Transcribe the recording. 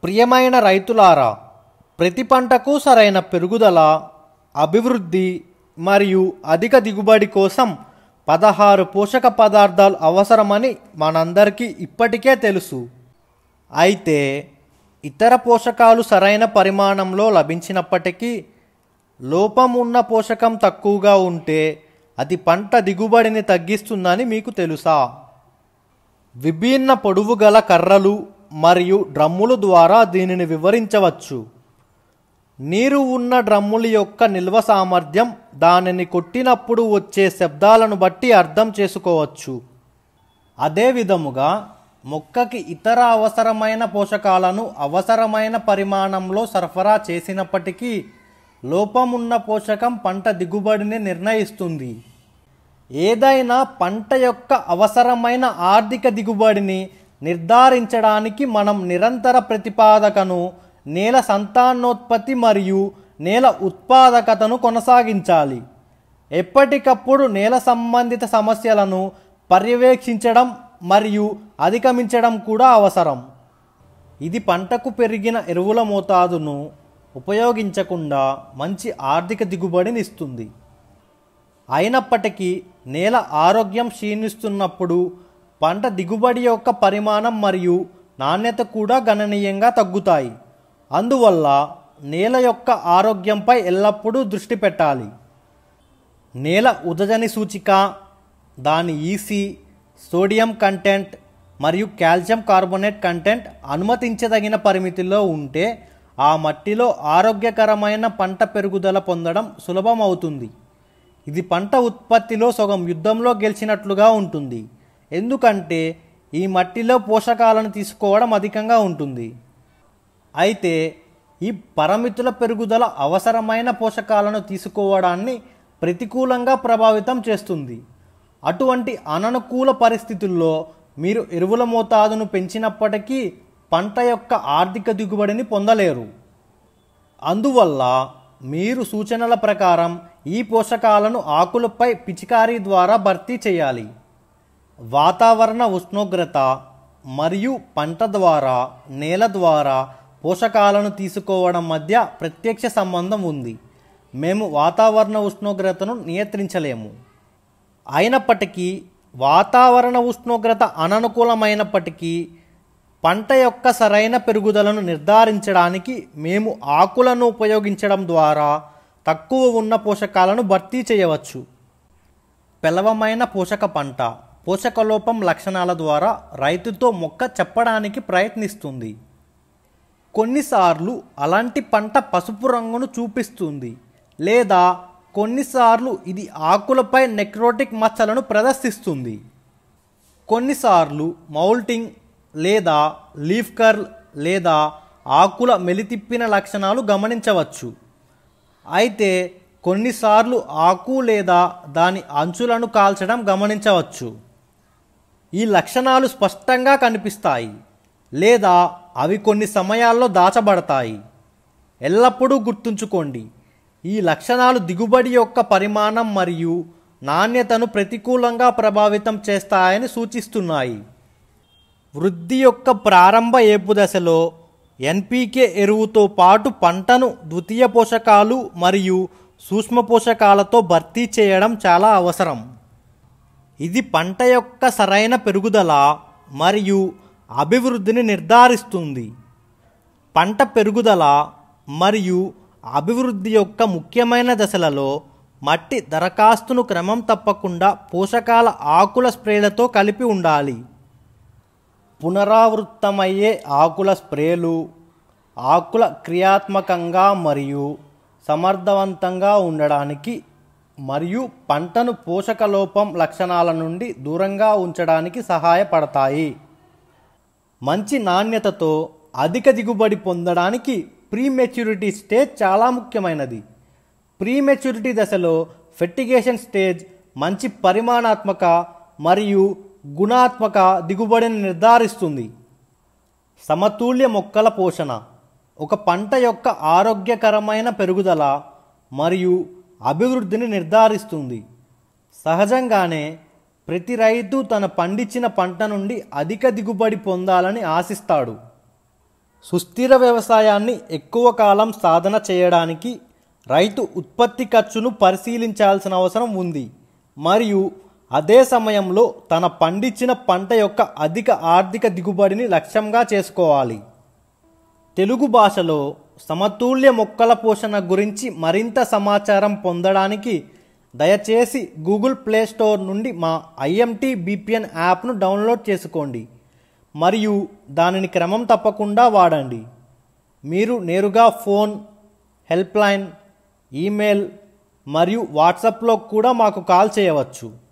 ప్రియమైన రైతులారా, ప్రతి పంటకు సరైన పెరుగుదల, అభివృద్ధి మరియు అధిక దిగుబడి కోసం 16 పోషక పదార్థాలు అవసరమని మనందరికీ ఇప్పటికే తెలుసు. అయితే ఇతర పోషకాలు సరైన పరిమాణంలో లభించినప్పటికీ లోపం ఉన్న పోషకం తక్కువగా ఉంటే అది పంట దిగుబడిని తగ్గిస్తుందని మీకు తెలుసా? విభిన్న పొడవు గల కర్రలు మరియు డ్రమ్ముల ద్వారా దీనిని వివరించవచ్చు. నీరు ఉన్న డ్రమ్ముల యొక్క నిల్వ సామర్థ్యం దానిని కొట్టినప్పుడు వచ్చే శబ్దాలను బట్టి అర్థం చేసుకోవచ్చు. అదే విధముగా మొక్కకి ఇతర అవసరమైన పోషకాలను అవసరమైన పరిమాణంలో సరఫరా చేసినప్పటికీ లోపం ఉన్న పోషకం పంట దిగుబడిని నిర్ణయిస్తుంది. ఏదైనా పంట యొక్క అవసరమైన ఆర్థిక దిగుబడిని నిర్ధారించడానికి మనం నిరంతర ప్రతిపాదకను, నేల సంతానోత్పత్తి మరియు నేల ఉత్పాదకతను కొనసాగించాలి. ఎప్పటికప్పుడు నేల సంబంధిత సమస్యలను పర్యవేక్షించడం మరియు అధిగమించడం కూడా అవసరం. ఇది పంటకు పెరిగిన ఎరువుల మోతాదును ఉపయోగించకుండా మంచి ఆర్థిక దిగుబడిని ఇస్తుంది. అయినప్పటికీ నేల ఆరోగ్యం క్షీణిస్తున్నప్పుడు పంట దిగుబడి యొక్క పరిమాణం మరియు నాణ్యత కూడా గణనీయంగా తగ్గుతాయి. అందువల్ల నేల యొక్క ఆరోగ్యంపై ఎల్లప్పుడూ దృష్టి పెట్టాలి. నేల ఉదజని సూచిక, దాని ఈసీ, సోడియం కంటెంట్ మరియు కాల్షియం కార్బోనేట్ కంటెంట్ అనుమతించదగిన పరిమితిలో ఉంటే ఆ మట్టిలో ఆరోగ్యకరమైన పంట పెరుగుదల పొందడం సులభం అవుతుంది. ఇది పంట ఉత్పత్తిలో సగం యుద్ధంలో గెలిచినట్లుగా ఉంటుంది, ఎందుకంటే ఈ మట్టిలో పోషకాలను తీసుకోవడం అధికంగా ఉంటుంది. అయితే ఈ పరిమితుల పెరుగుదల అవసరమైన పోషకాలను తీసుకోవడాన్ని ప్రతికూలంగా ప్రభావితం చేస్తుంది. అటువంటి అననుకూల పరిస్థితుల్లో మీరు ఎరువుల మోతాదును పెంచినప్పటికీ పంట యొక్క ఆర్థిక దిగుబడిని పొందలేరు. అందువల్ల మీరు సూచనల ప్రకారం ఈ పోషకాలను ఆకులపై పిచికారీ ద్వారా భర్తీ చేయాలి. వాతావరణ ఉష్ణోగ్రత మరియు పంట ద్వారా నేల ద్వారా పోషకాలను తీసుకోవడం మధ్య ప్రత్యక్ష సంబంధం ఉంది. మేము వాతావరణ ఉష్ణోగ్రతను నియంత్రించలేము. అయినప్పటికీ వాతావరణ ఉష్ణోగ్రత అననుకూలమైనప్పటికీ పంట యొక్క సరైన పెరుగుదలను నిర్ధారించడానికి మేము ఆకులను ఉపయోగించడం ద్వారా తక్కువ ఉన్న పోషకాలను భర్తీ చేయవచ్చు. పేలవమైన పోషక పంట పోషకలోపం లక్షణాల ద్వారా రైతుతో మొక్క చెప్పడానికి ప్రయత్నిస్తుంది. కొన్నిసార్లు అలాంటి పంట పసుపు రంగును చూపిస్తుంది, లేదా కొన్నిసార్లు ఇది ఆకులపై నెక్రోటిక్ మచ్చలను ప్రదర్శిస్తుంది. కొన్నిసార్లు మౌల్టింగ్ లేదా లీఫ్ కర్ల్ లేదా ఆకుల మెలితిప్పిన లక్షణాలు గమనించవచ్చు. అయితే కొన్నిసార్లు ఆకు లేదా దాని అంచులను కాల్చడం గమనించవచ్చు. ఈ లక్షణాలు స్పష్టంగా కనిపిస్తాయి లేదా అవి కొన్ని సమయాల్లో దాచబడతాయి. ఎల్లప్పుడూ గుర్తుంచుకోండి, ఈ లక్షణాలు దిగుబడి యొక్క పరిమాణం మరియు నాణ్యతను ప్రతికూలంగా ప్రభావితం చేస్తాయని సూచిస్తున్నాయి. వృద్ధి యొక్క ప్రారంభ ఏపు దశలో ఎన్పీకే ఎరువుతో పాటు పంటను ద్వితీయ పోషకాలు మరియు సూక్ష్మ పోషకాలతో భర్తీ చేయడం చాలా అవసరం. ఇది పంట యొక్క సరైన పెరుగుదల మరియు అభివృద్ధిని నిర్ధారిస్తుంది. పంట పెరుగుదల మరియు అభివృద్ధి యొక్క ముఖ్యమైన దశలలో మట్టి దరఖాస్తును క్రమం తప్పకుండా పోషకాల ఆకుల స్ప్రేలతో కలిపి ఉండాలి. పునరావృతమయ్యే ఆకుల స్ప్రేలు ఆకుల క్రియాత్మకంగా మరియు సమర్థవంతంగా ఉండడానికి మరియు పంటను పోషకలోపం లక్షణాల నుండి దూరంగా ఉంచడానికి సహాయపడతాయి. మంచి నాణ్యతతో అధిక దిగుబడి పొందడానికి ప్రీమెచ్యూరిటీ స్టేజ్ చాలా ముఖ్యమైనది. ప్రీమెచ్యూరిటీ దశలో ఫెర్టిగేషన్ స్టేజ్ మంచి పరిమాణాత్మక మరియు గుణాత్మక దిగుబడిని నిర్ధారిస్తుంది. సమతుల్య మొక్కల పోషణ ఒక పంట యొక్క ఆరోగ్యకరమైన పెరుగుదల మరియు అభివృద్ధిని నిర్ధారిస్తుంది. సహజంగానే ప్రతి రైతు తన పండించిన పంట నుండి అధిక దిగుబడి పొందాలని ఆశిస్తాడు. సుస్థిర వ్యవసాయాన్ని ఎక్కువ కాలం సాధన చేయడానికి రైతు ఉత్పత్తి ఖర్చును పరిశీలించాల్సిన అవసరం ఉంది మరియు అదే సమయంలో తన పండించిన పంట యొక్క అధిక ఆర్థిక దిగుబడిని లక్ష్యంగా చేసుకోవాలి. తెలుగు భాషలో సమతుల్య మొక్కల పోషణ గురించి మరింత సమాచారం పొందడానికి దయచేసి గూగుల్ ప్లే స్టోర్ నుండి మా IMT BPN యాప్ను డౌన్లోడ్ చేసుకోండి మరియు దానిని క్రమం తప్పకుండా వాడండి. మీరు నేరుగా ఫోన్, హెల్ప్లైన్, ఈమెయిల్ మరియు వాట్సాప్లో కూడా మాకు కాల్ చేయవచ్చు.